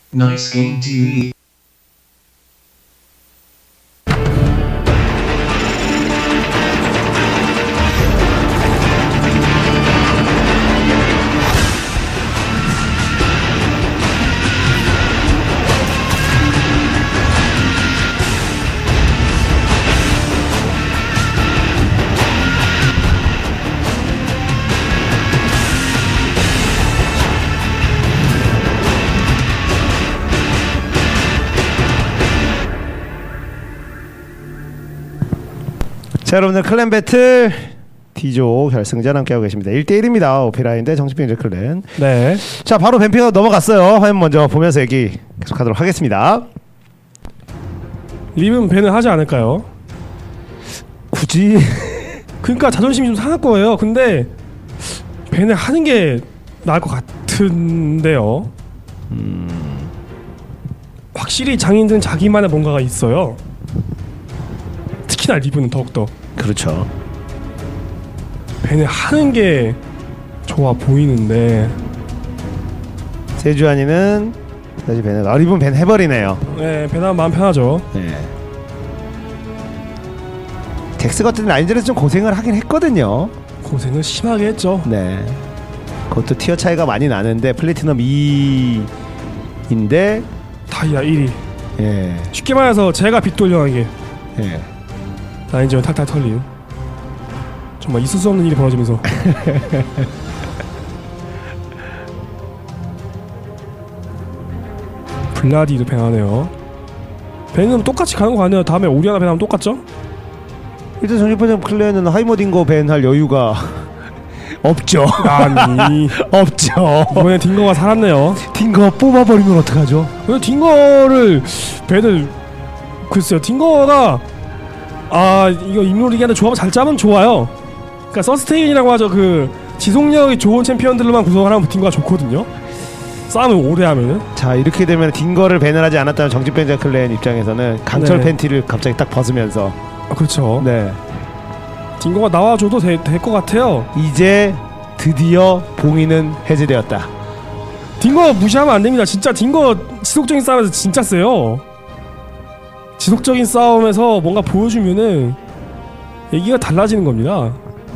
Nice Game TV. 자, 여러분들 클랜 배틀 D조 결승전 함께하고 계십니다. 1대1입니다. 오피라인 대 정신병자 클랜. 네. 자, 바로 뱀핑으로 넘어갔어요. 화면 먼저 보면서 얘기 계속하도록 하겠습니다. 립은 밴을 하지 않을까요? 굳이 그러니까 자존심이 좀 상할 거예요. 근데 밴을 하는 게 나을 것 같은데요. 확실히 장인들은 자기만의 뭔가가 있어요. 특히나 립은 더욱더. 그렇죠. 밴을 하는 게 좋아 보이는데 세주안이는 다시 밴을 리본 밴 해버리네요. 네, 밴하면 마음 편하죠. 네. 덱스 같은 라인전에서 좀 고생을 하긴 했거든요. 고생을 심하게 했죠. 네. 그것도 티어 차이가 많이 나는데 플래티넘 2인데 다이아 1위. 예. 쉽게 말해서 제가 빚 돌려하게 예. 라인전 탈탈 털린 정말 있을 수 없는 일이 벌어지면서 블라디도 밴하네요. 밴은 똑같이 가는 거 아니에요? 다음에 오리아나 밴하면 똑같죠? 일단 정신병자 클랜은 하이머딩거 밴할 여유가 없죠. 아니 없죠. 이번에 딩거가 살았네요. 딩거 뽑아버리면 어떡하죠? 근데 딩거를 밴을 글쎄요, 딩거가 이거 임로리기한테 조합을 잘 짜면 좋아요. 그러니까 서스테인이라고 하죠. 그 지속력이 좋은 챔피언들로만 구성하면 딩거가 좋거든요. 싸움을 오래 하면은. 자, 이렇게 되면 딩거를 밴을 하지 않았다면 정신병자 클랜 입장에서는 강철 네. 팬티를 갑자기 딱 벗으면서 그렇죠. 네. 딩거가 나와줘도 될 것 같아요. 이제 드디어 봉인은 해제되었다. 딩거 무시하면 안 됩니다. 진짜 딩거 지속적인 싸움에서 진짜 세요. 지속적인 싸움에서 뭔가 보여주면은 얘기가 달라지는 겁니다.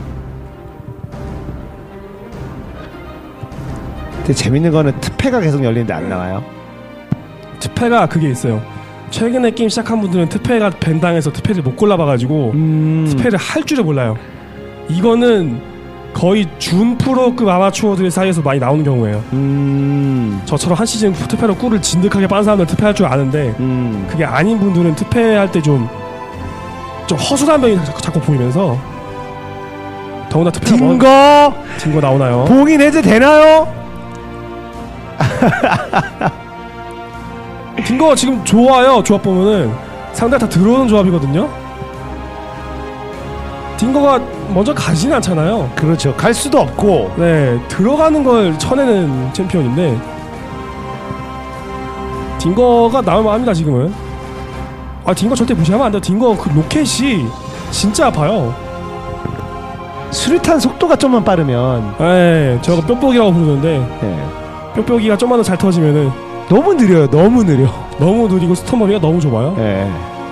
근데 재밌는 거는 특패가 계속 열리는데 안 나와요. 특패가 그게 있어요. 최근에 게임 시작한 분들은 특패가 밴당해서 특패를 못 골라봐가지고 특패를 할 줄을 몰라요. 이거는 거의 준 프로급 아마추어들 사이에서 많이 나오는 경우예요. 저처럼 한 시즌 특패로 꿀을 진득하게 빤 사람들은 특패할 줄 아는데 그게 아닌 분들은 특패할 때 좀 허술한 면이 자꾸 보이면서 더구나 특패가 딩거 나오나요? 봉인 해제되나요? 딩거 지금 좋아요. 조합 보면은 상대 다 들어오는 조합이거든요. 딩거가 먼저 가진 않잖아요. 그렇죠. 갈 수도 없고. 네, 들어가는 걸 쳐내는 챔피언인데 딩거가 나올 만합니다. 지금은. 딩거 절대 무시하면 안 돼요. 딩거 그 로켓이 진짜 아파요. 수류탄 속도가 좀만 빠르면. 네, 저거 뾱뾱이라고 부르는데 네. 뾱뾱이가 좀만 더 잘 터지면은 너무 느려요. 너무 느려. 너무 느리고 스톰머리가 너무 좁아요. 네.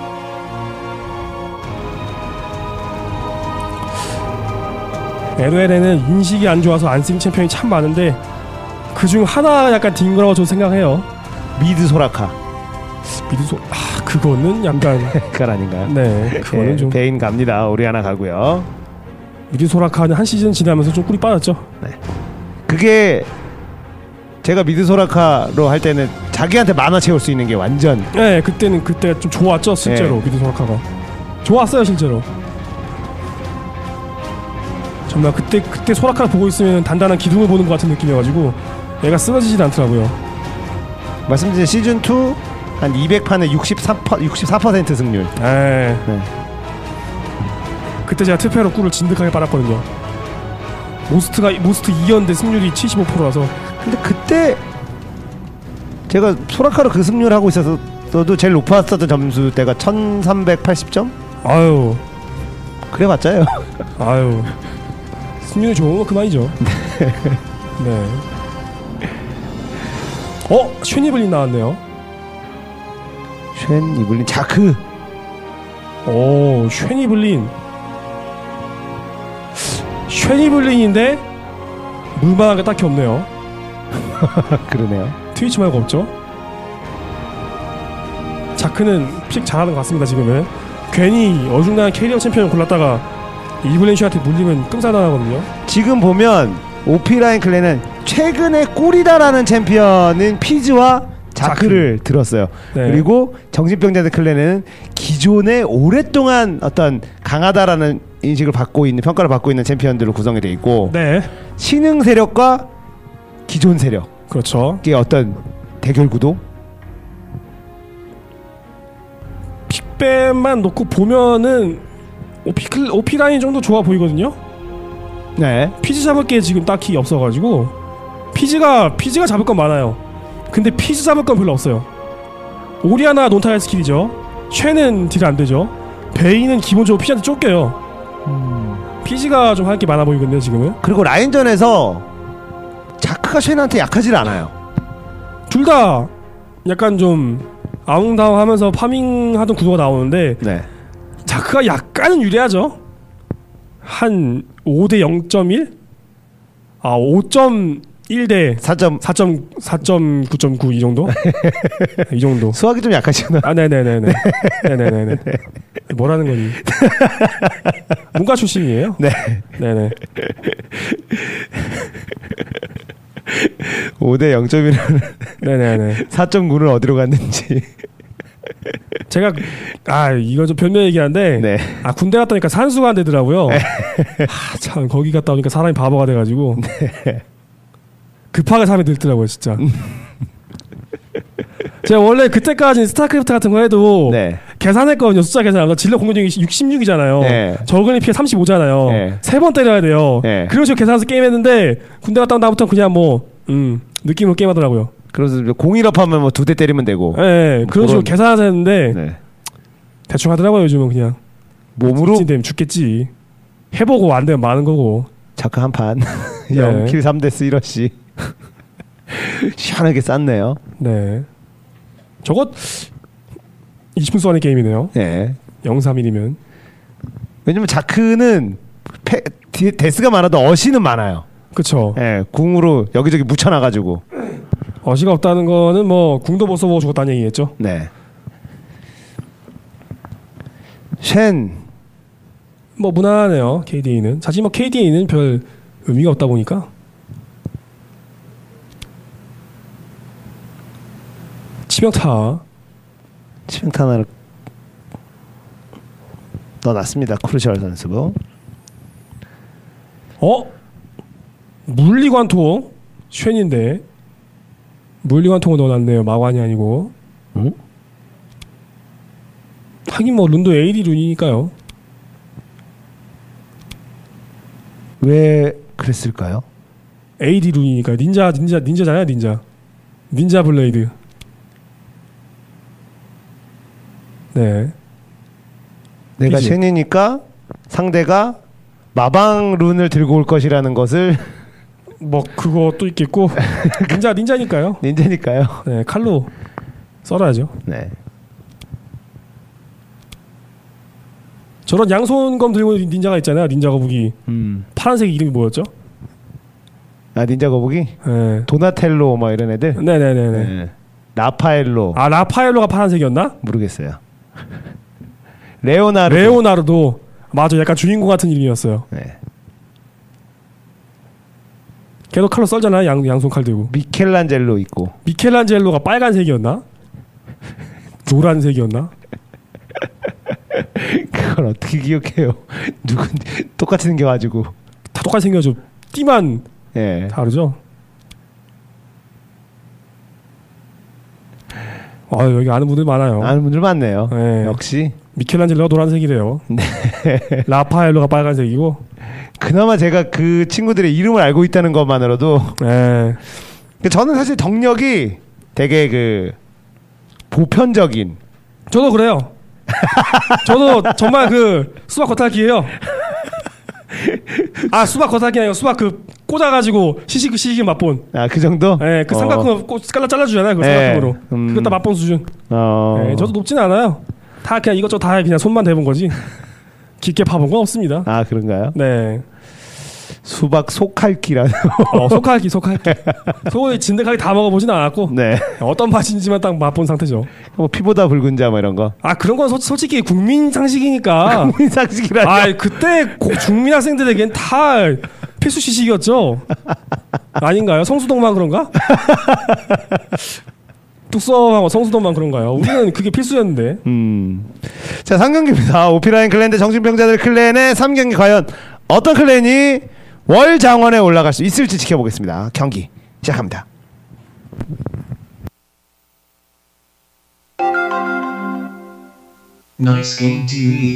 LOL에는 인식이 안 좋아서 안 쓰는 챔피언이 참 많은데 그중 하나 약간 딩거라고 저는 생각해요. 미드 소라카. 그거는 약간 그건 아닌가요? 네, 그거는 네, 좀 베인 갑니다. 우리 하나 가고요. 미드 소라카는 한 시즌 지나면서 좀 꿀이 빠졌죠. 네. 그게 제가 미드 소라카로 할 때는 자기한테 만화 채울 수 있는 게 완전. 네, 그때가 좀 좋았죠. 실제로. 네. 미드 소라카가 좋았어요. 실제로. 정말 그때 소라카를 보고 있으면 단단한 기둥을 보는 것 같은 느낌이어가지고 얘가 쓰러지진 않더라고요. 말씀드린 시즌 2 한 200판에 64% 승률. 네. 그때 제가 특패로 꿀을 진득하게 빨았거든요. 모스트 2였는데 승률이 75%라서. 근데 그때 제가 소라카로 그 승률 하고 있어서도 제일 높았었던 점수대가 1380점? 아유, 그래봤자요. 아유, 승률이 좋은 건 그만이죠. 네. 쉐니블린 나왔네요. 쉔 이블린 자크. 쉐니블린인데 물만한 게 딱히 없네요. 그러네요. 트위치 말고 없죠. 자크는 픽 잘하는 것 같습니다. 지금은 괜히 어중간한 캐리어 챔피언 골랐다가 이블린 쉐한테 물리면 끔살나거든요. 지금 보면 오피라인 클랜은 최근에 꿀이다라는 챔피언은 피즈와 자크를 들었어요. 네. 그리고 정신병자들 클랜은 기존에 오랫동안 어떤 강하다라는 인식을 받고 있는, 평가를 받고 있는 챔피언들로 구성이 돼 있고, 네, 신흥 세력과 기존 세력의 그렇죠. 어떤 대결 구도. 픽밴만 놓고 보면은 오피라인 정도 좋아 보이거든요. 네. 피즈 잡을 게 지금 딱히 없어가지고 피즈가 잡을 건 많아요. 근데 피즈 잡을 건 별로 없어요. 오리아나 논타일 스킬이죠. 쉐는 딜 안 되죠. 베이는 기본적으로 피즈한테 쫓겨요. 피즈가 좀 할 게 많아 보이거든요 지금은. 그리고 라인전에서 자크가 쉔한테 약하질 않아요. 둘 다 약간 좀 아웅다웅하면서 파밍하던 구도가 나오는데 네. 자크가 약간은 유리하죠. 한 5대 0.1? 5.1대 4.9.9 이 정도? 이 정도. 수학이 좀 약하시구나. 네네네네. 네네네네. 뭐라는 거니? 문과 출신이에요? 네. 네네. 5대 0.1은 네네네. 4.9는 어디로 갔는지. 제가 이거 좀 변명 얘기한데 네. 군대 갔다 오니까 산수가 안 되더라고요. 참 거기 갔다 오니까 사람이 바보가 돼가지고 급하게 사람이 늘더라고요 진짜. 제가 원래 그때까지 스타크래프트 같은 거 해도 네. 계산했거든요. 숫자 계산. 질러 공격력이 66이잖아요. 네. 적은이 피해 35잖아요. 네. 3번 때려야 돼요. 네. 그런 식으로 계산해서 게임했는데 군대 갔다 온 다음부터 그냥 느낌으로 게임하더라고요. 그래서 공일업 하면 뭐 2대 때리면 되고. 네, 그런 식으로 계산해서 했는데 네. 대충 하더라고요. 요즘은 그냥 몸으로 되면 죽겠지. 해보고 안 되면 많은 거고. 자크 한 판. 네. 0킬 3데스 1러시. 시원하게 쌌네요. 네. 저것 20분 동안의 게임이네요. 네. 031이면. 왜냐면 자크는 데스가 많아도 어시는 많아요. 그쵸. 네, 궁으로 여기저기 묻혀놔가지고. 어시가 없다는 거는 뭐 궁도 못 써보고 죽었다는 얘기겠죠. 네. 쉔. 뭐 무난하네요. KDA는. 사실 뭐 KDA는 별 의미가 없다 보니까. 치명타 하나를 넣어놨습니다. 크루셜 선수. 물리관통 쉔인데 물리관통을 넣어놨네요. 마관이 아니고. 하긴 뭐 룬도 AD 룬이니까요. 왜 그랬을까요? AD 룬이니까. 닌자잖아요. 닌자 블레이드. 네. 내가 그치? 쉔이니까 상대가 마방 룬을 들고 올 것이라는 것을 뭐 그것도 있겠고 닌자니까요. 닌자니까요. 네, 칼로 썰어야죠. 네. 저런 양손검 들고 있는 닌자가 있잖아요. 닌자 거북이. 파란색 이름이 뭐였죠? 닌자 거북이? 네. 도나텔로 뭐 이런 애들? 네네네네. 네. 라파엘로. 라파엘로가 파란색이었나? 모르겠어요. 레오나르도. 레오나르도. 맞아, 약간 주인공 같은 이름이었어요. 네. 걔도 칼로 썰잖아요. 양손 칼 들고. 미켈란젤로 있고. 미켈란젤로가 빨간색이었나? 노란색이었나? 그걸 어떻게 기억해요? 누군 똑같이 생겨가지고. 다 똑같이 생겨서 띠만 예. 다르죠. 여기 아는 분들 많아요. 아는 분들 많네요. 네. 역시 미켈란젤로가 노란색이래요. 네. 라파엘로가 빨간색이고. 그나마 제가 그 친구들의 이름을 알고 있다는 것만으로도. 네. 저는 사실 덕력이 되게 그 보편적인. 저도 그래요. 저도 정말 그 수박 겉핥기예요. 수박 겉핥기 아니고 수박 그 꽂아가지고 시식 맛본. 아, 그 정도? 네, 그 삼각형 잘라주잖아요. 그 삼각형으로. 그거 다 맛본 수준. 네, 저도 높진 않아요. 다 그냥 이것저것 다 그냥 손만 대본 거지. 깊게 파본 건 없습니다. 아, 그런가요? 네. 수박 속핥기라는. 속핥기. 소고기 진득하게 다 먹어보진 않았고. 네. 어떤 맛인지만 딱 맛본 상태죠. 뭐 피보다 붉은 자 뭐 이런 거. 아, 그런 건 솔직히 국민 상식이니까. 국민 상식이라니. 아, 그때 중민 학생들에겐 다 필수 시식이었죠. 아닌가요? 성수동만 그런가? 뚝섬하고 성수동만 그런가요? 우리는 그게 필수였는데. 자, 3경기입니다. 오피라인 클랜 대 정신병자들 클랜의 3경기 과연 어떤 클랜이 월 장원에 올라갈 수 있을지 지켜보겠습니다. 경기 시작합니다. Nice Game TV.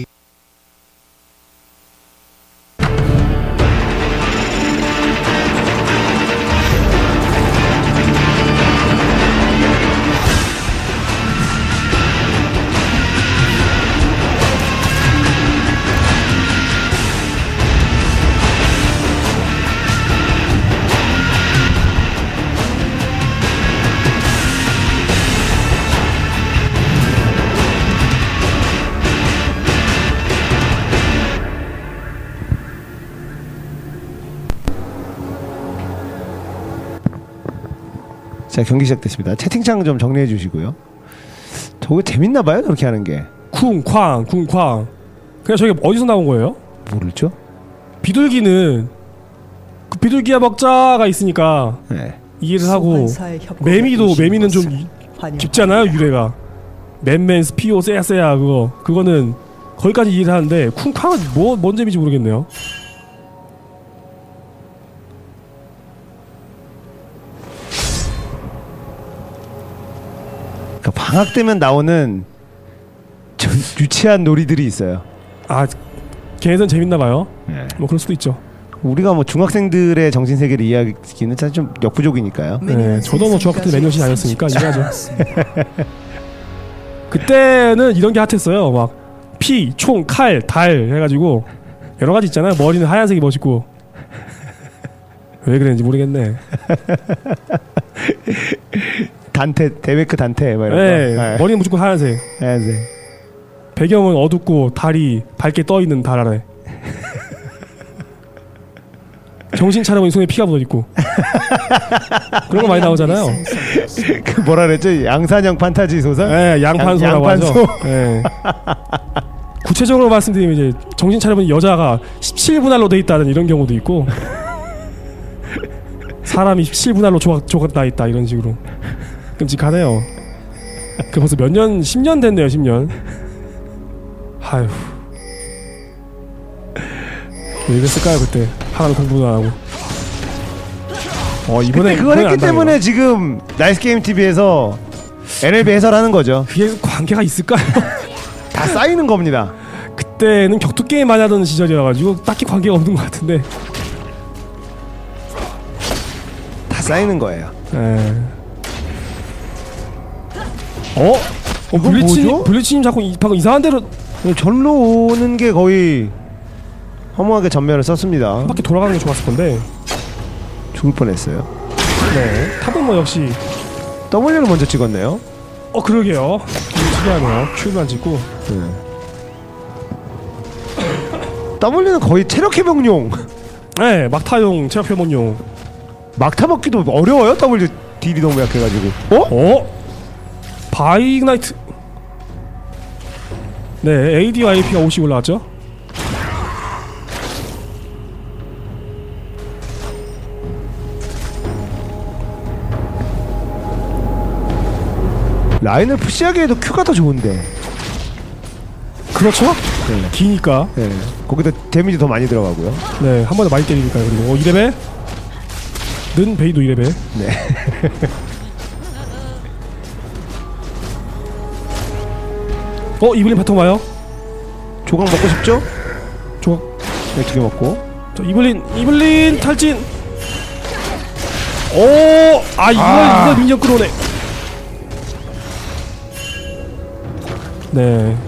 자, 경기 시작됐습니다. 채팅창 좀 정리해 주시고요. 저거 재밌나 봐요, 그렇게 하는 게. 쿵쾅. 그냥 저게 어디서 나온 거예요? 모르죠? 비둘기는 그 비둘기야 먹자가 있으니까 네. 이해를 하고, 매미는 좀 깊잖아요, 유래가. 맨맨 스피오 세야세야 그거는 거기까지 이해를 하는데 쿵쾅은 뭔 재미인지 모르겠네요. 방학 때면 나오는 좀 유치한 놀이들이 있어요. 아, 걔네들은 재밌나 봐요. 네. 뭐 그럴 수도 있죠. 우리가 뭐 중학생들의 정신 세계를 이해하기는 참 좀 역부족이니까요. 네, 저도 뭐 중학교 때 맨년시 다녔으니까 이해하죠. 그때는 이런 게 핫했어요. 막 피, 총, 칼, 달 해가지고 여러 가지 있잖아요. 머리는 하얀색이 멋있고. 왜 그랬는지 모르겠네. 데메크 단테 막 이런 네, 거. 네. 머리는 무조건 하얀색. 배경은 어둡고 달이 밝게 떠 있는 달 아래. 정신 차려보니 손에 피가 묻어 있고. 그런 거 많이 나오잖아요. 그 뭐라 그랬죠? 양산형 판타지 소설? 네, 양판소라고 하죠. 네. 구체적으로 말씀드리면 이제 정신 차려보니 여자가 17분할로 돼 있다는 이런 경우도 있고, 사람이 17분할로 조각 나 있다 이런 식으로. 끔찍하네요. 그 벌써 몇 년, 10년 됐네요. 10년. 아휴, 왜 그랬을까요 그때? 하나도 공부도 안 하고. 이번에 그걸 했기 때문에 지금 나이스 게임 TV에서 NLB 해설하는 거죠. 그게 관계가 있을까요? 다 쌓이는 겁니다. 그때는 격투 게임 많이 하던 시절이라가지고 딱히 관계가 없는 것 같은데. 다 쌓이는 거예요. 블리치님 자꾸 방금 이상한 데로 절로 오는 게 거의 허무하게 전면을 썼습니다. 한 바퀴 돌아가는 게 좋았을 건데 죽을 뻔했어요. 네, 탑은 뭐 역시 W를 먼저 찍었네요. 그러게요. 특이하네요. Q만 찍고. W는 거의 체력 회복용. 네, 막타용 체력 회복용. 막타 먹기도 어려워요. W 딜이 너무 약해가지고. 바이그나이트. 네, AD와 AP가 50 올라왔죠. 라인을 푸시하기에도 Q가 더 좋은데. 그렇죠? 네. 기니까. 네. 거기다 데미지 더 많이 들어가고요. 네, 한 번에 많이 때리니까. 그리고 2레벨 는 베이도 2레벨. 네. 이블린 바텀 와요. 조각 먹고 싶죠? 조각. 네, 2개 먹고. 저 이블린 탈진. 이걸 민정 끌어오네. 네.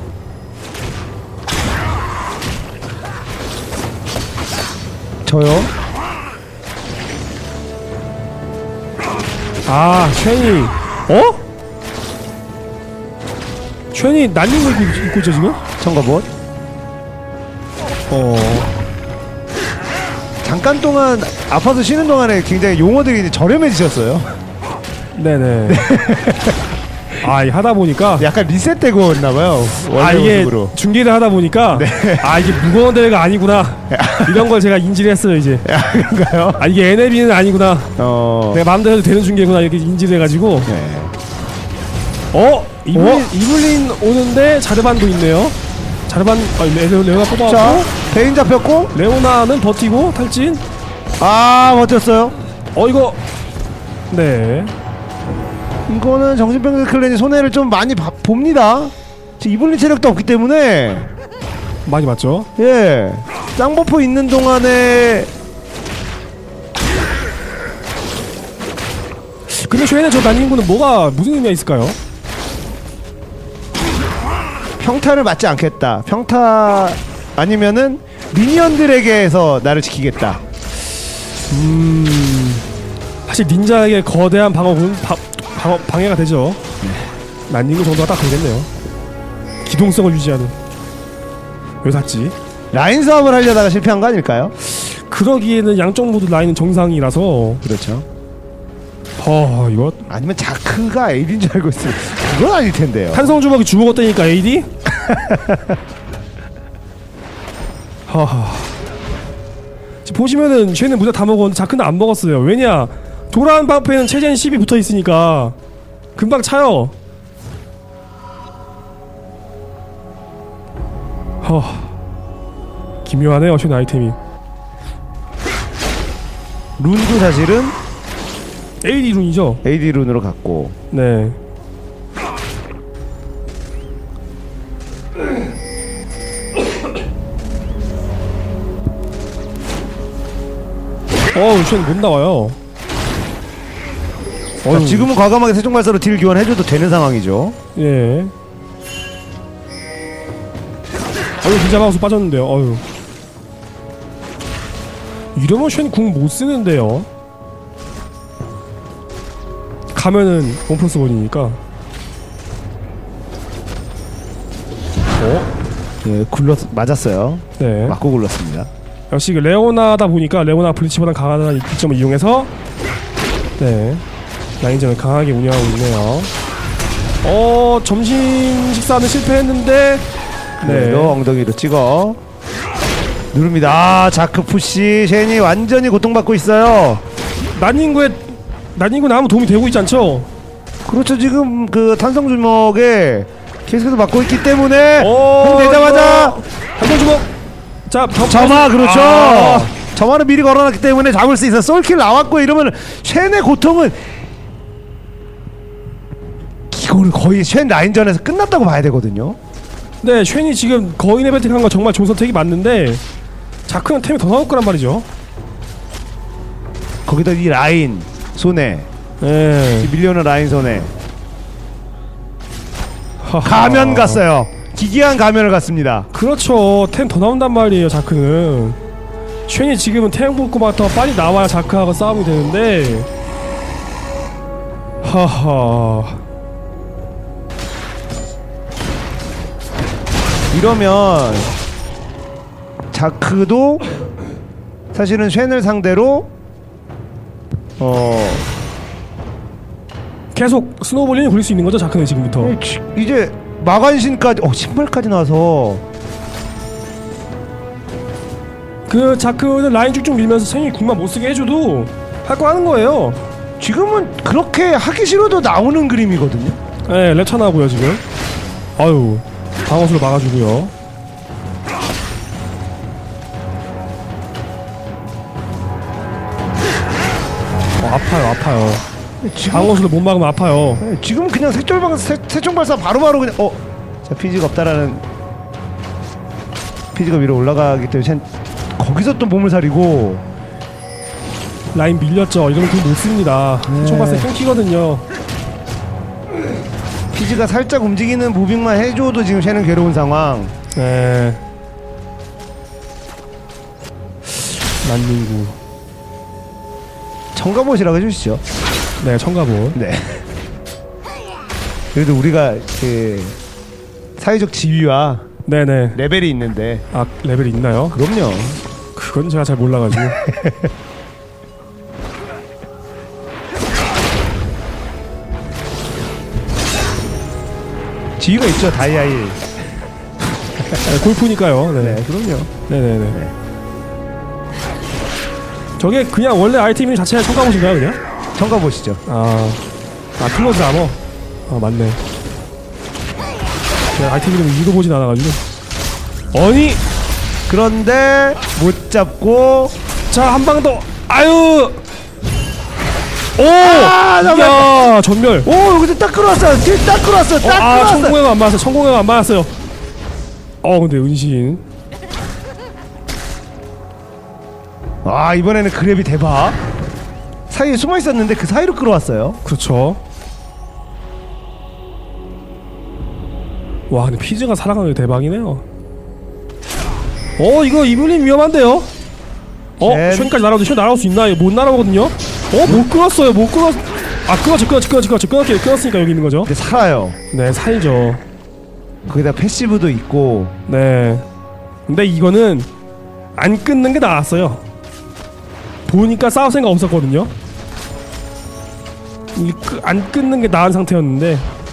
저요? 아, 쉔이 쉔이 날린 거 입고 있죠 지금? 청가봇. 잠깐 동안 아파서 쉬는 동안에 굉장히 용어들이 저렴해지셨어요. 네네. 아, 이 하다 보니까 약간 리셋되고 있나봐요. 아, 이게 모습으로. 중계를 하다 보니까 아, 이게 무거운 대회가 아니구나. 이런 걸 제가 인지를 했어요 이제. 그런가요? 아, 이게 NLB는 아니구나. 내가 마음대로 해도 되는 중계구나 이렇게 인지를 해가지고. 이블린 오는데 자르반도 있네요. 자르반 레오나 뽑아왔고. 자, 베인 잡혔고. 레오나는 버티고 탈진. 아, 버텼어요. 이거 네. 이거는 정신병자 클랜이 손해를 좀 많이 봅니다. 지금 이블린 체력도 없기 때문에. 많이 맞죠? 예, 쌍버프 있는 동안에. 근데 쉐인의 저 난닝구는 무슨 의미가 있을까요? 평타를 맞지 않겠다. 평타 아니면은 미니언들에게서 나를 지키겠다. 사실 닌자에게 거대한 방해가 되죠. 난닝구 정도가 딱 되겠네요. 기동성을 유지하는. 왜 샀지? 라인 싸움을 하려다가 실패한 거 아닐까요? 그러기에는 양쪽 모두 라인은 정상이라서. 그렇죠. 이거 아니면 자크가 AD인 줄 알고 있으면 그건 아닐 텐데요. 탄성 주먹이 주먹었다니까 AD? 지금 보시면은 쟤는 무자 다 먹었는데 자크는 안 먹었어요. 왜냐? 도란 방패는 체젠 10이 붙어 있으니까 금방 차요. 기묘하네요, 쟤 아이템이. 룬도 사실은 AD 룬이죠. AD 룬으로 갔고. 네. 쟤는 못 나와요. 자, 지금은 과감하게 세종발사로 딜 교환해줘도 되는 상황이죠. 예. 진짜 마우스 빠졌는데요. 이러면 쉔 궁 못 쓰는데요. 가면은 1+1이니까. 예, 맞았어요. 네. 맞고 굴렀습니다. 역시 그 레오나다 보니까 레오나 블리치보다 강하다는 이점을 이용해서 네, 라인전을 강하게 운영하고 있네요. 점심 식사는 실패했는데 네, 엉덩이로 찍어 누릅니다. 자크 푸시. 쉔이 완전히 고통받고 있어요. 난닝구는 아무 도움이 되고 있지 않죠? 그렇죠. 지금 그 탄성 주먹에 계속해서 맞고 있기 때문에 공 되자마자 한번 주먹. 자, 점화. 그렇죠. 점화를 미리 걸어놨기 때문에 잡을 수 있어. 솔킬 나왔고 이러면 쉔의 고통은 이거는 거의 쉔 라인전에서 끝났다고 봐야 되거든요. 네, 쉔이 지금 거인 에베틱 한 거 정말 좋은 선택이 맞는데 자크는 템이 더 나올 거란 말이죠. 거기다 이 라인 손해. 네. 밀려오는 라인 손해. 가면 갔어요. 기괴한 가면을 갔습니다. 그렇죠. 템 더 나온단 말이에요, 자크는. 쉔이 지금은 템 뽑고부터 빨리 나와야 자크하고 싸움이 되는데 이러면 자크도 사실은 쉔을 상대로 계속 스노우볼링이 굴릴 수 있는 거죠, 자크는 지금부터. 이제 마간신까지 신발까지 나와서 그 자크는 라인 쭉쭉 밀면서 생이 궁만 못쓰게 해줘도 할 거 하는 거예요. 지금은 그렇게 하기 싫어도 나오는 그림이거든요. 네, 랩차 나고요 지금. 방어수로 막아주고요. 아파요. 방어수로 못 막으면 아파요. 지금은 그냥 세총발사 바로바로 그냥 자, 피지가 없다라는. 피지가 위로 올라가기 때문에 거기서 또 몸을 사리고. 라인 밀렸죠. 이러면 그거 못 씁니다. 세총발사 끊기거든요. 피지가 살짝 움직이는 무빙만 해줘도 지금 쟤는 괴로운 상황. 네. 난닝구. 청가봇이라고 해주시죠. 네, 청가본. 네. 그래도 우리가 그 사회적 지위와 네네. 레벨이 있는데. 아, 레벨이 있나요? 그럼요. 그건 제가 잘 몰라가지고. 지위가 있죠, 다이아일. 네, 골프니까요. 네. 네, 그럼요. 네네네. 네. 저게 그냥 원래 아이템 자체가 청가봇인가요, 그냥? 청가 보시죠. 클로즈 아머. 맞네. 제가 아이템 이름을 읽어보진 않아가지고. 아니! 그런데 못 잡고. 자, 한 방 더! 아유! 오! 잠깐만. 야, 전멸! 오, 여기서 딱 끌어왔어요. 딱 끌어왔어요. 딱 끌어왔어요. 성공회가 안 맞았어요. 성공회가 안 맞았어요. 근데 은신. 이번에는 그랩이 대박. 사이에 숨어 있었는데 그 사이로 끌어왔어요. 그렇죠. 와, 근데 피즈가 살아가는 게 대박이네요. 이거 이블린 위험한데요? 쉔까지 날아오죠. 쉔 날아올 수 있나? 못 날아오거든요? 못 끊었어요. 못 끊었... 끊었으니까 여기 있는 거죠. 근데 살아요. 네, 살죠. 거기다 패시브도 있고. 네. 근데 이거는 안 끊는 게 나았어요. 보니까 싸울 생각 없었거든요. 안 끊는 게 나은 상태였는데.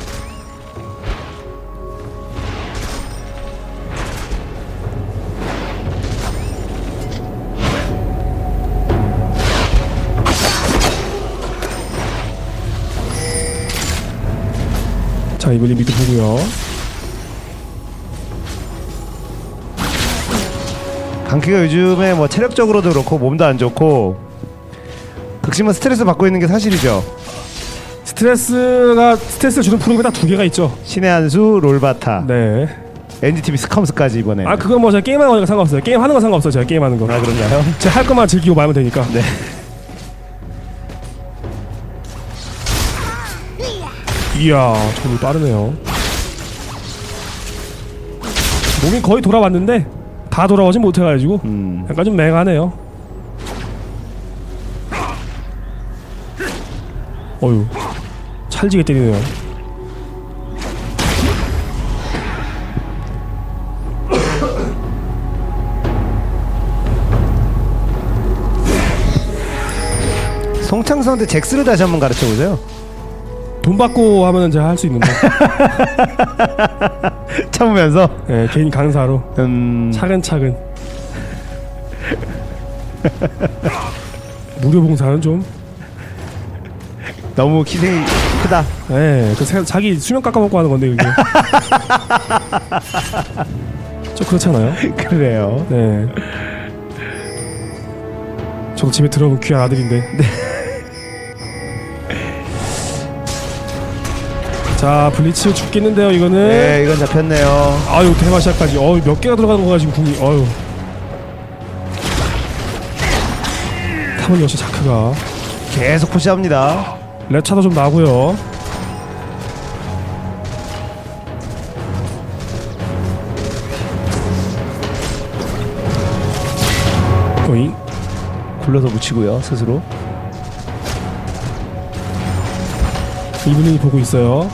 자, 이번에 미드 보고요. 강키가 요즘에 뭐 체력적으로도 그렇고 몸도 안 좋고 극심한 스트레스 받고 있는 게 사실이죠. 스트레스를 주는 프로그램이 딱 두 개가 있죠. 신의 한수, 롤바타. 네. NGTV 스컴스까지 이번에. 그건 뭐 제가 게임하는 거니까 상관없어요. 게임하는 건 상관없어요. 제가 게임하는 거. 그런가요? 제가 할 것만 즐기고 말면 되니까. 네. 이야, 정말 빠르네요. 몸이 거의 돌아왔는데 다 돌아오진 못해가지고 약간 좀 맹하네요. 어휴, 찰지게 때리네요. 송창수한테 잭스를 다시 한번 가르쳐보세요. 돈 받고 하면은 제가 할 수 있는데. 참으면서. 네, 개인 강사로 차근차근. 무료 봉사는 좀 너무 희생이 크다. 네, 자기 수면 깎아먹고 하는 건데 그게. 좀 그렇잖아요. 그래요. 네. 저도 집에 들어온 귀한 아들인데. 네. 자, 블리츠 죽겠는데요, 이거는. 네, 이건 잡혔네요. 아유, 대마시아까지. 몇 개가 들어가는 거 가지고 궁이. 탑은 역시 자크가 계속 푸시합니다. 랩차도 좀 나고요. 오잉. 굴러서 묻히고요, 스스로. 이분이 보고 있어요.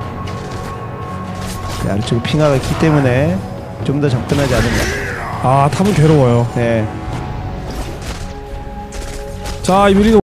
네, 아래쪽에 핑하가 있기 때문에 좀 더 접근하지 않는다. 탑은 괴로워요. 네. 자, 이분이